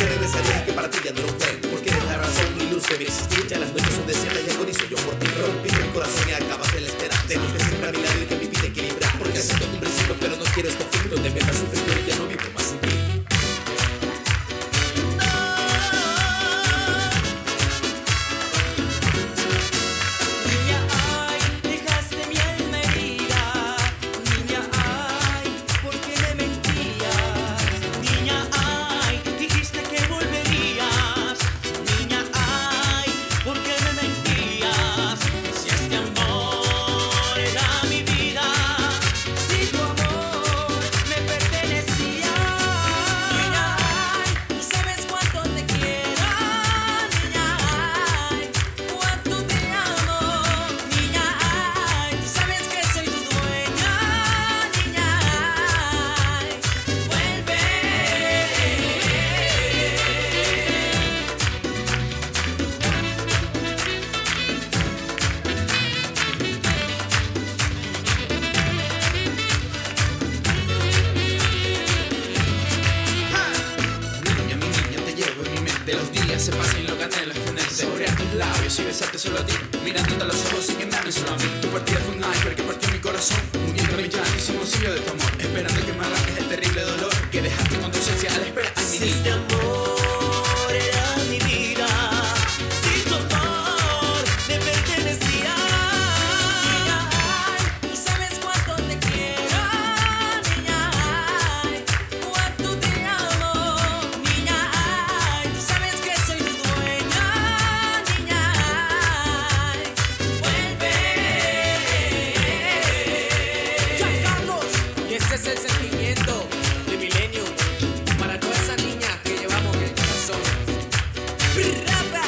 que regresarías y que para ti ya no era un juego. Porque eres la razón, mi luz debe existir. Ya las noches son desiertas y agonizo yo por ti. Rompiste el corazón y acabas de la espera. Tengo que siempre a mi lado y que mi vida equilibrar. Porque acepto un principio pero no quiero este fin donde me das sufrir y ya no vivo más sin ti. Se pasa y lo gané los tenentes sobre tus labios y besarte solo a ti, mirándote a los ojos sin que me ames solo a mí. Tu partida fue un iceberg que partió mi corazón, uniendo mi llanto y sin auxilio de tu amor, esperando que me arranques el terrible dolor que dejaste con tu ausencia a la espera. Ay, si este amor era mi vida, si tu amor me pertenecía, niña, ay, tú sabes cuánto te quiero, niña, ay, cuánto te amo, niña, ay, tú sabes que soy tu dueña, niña, ay, vuelve. Giancarlos, y este es el sentimiento de Millennium para toda esa niña que llevamos en el corazón. ¡Rapa!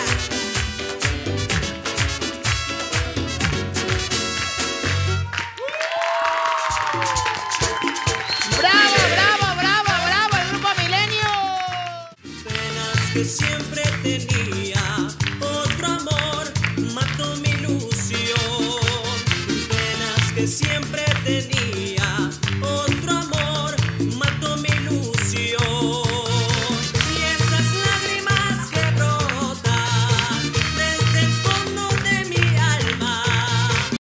¡Bravo, bravo, bravo, bravo! ¡El grupo Milenio! Penas que siempre tenía, otro amor mató mi ilusión. Penas que siempre tenía.